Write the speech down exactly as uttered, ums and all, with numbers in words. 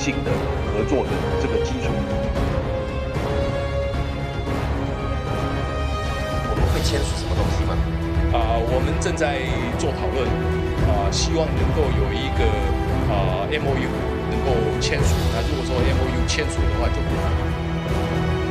性的合作的这个基础。 我们会签署什么东西吗？ 啊、我们正在做讨论，啊、希望能够有一个啊、M O U 能够签署。那如果说 M O U 签署的话，就不